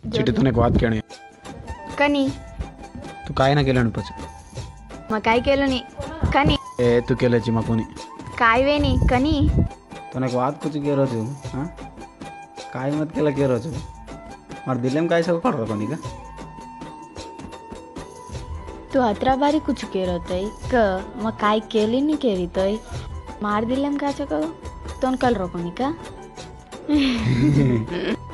चिठी तूने एक बात कहणी कनी तू काय ना केलं पच मग काय केलं नाही कनी ए तू केल्याची मग कोणी काय वे नाही कनी तूने एक बात कुछ कह रहा हाँ काय मत केला कह रहा मार दिले में काय सब पड़ रहा कोणी का तू अत्रा बारी कुछ केरतय क मग काय केली नाही केरीतय मार दिले काय करू तोन कल रोको का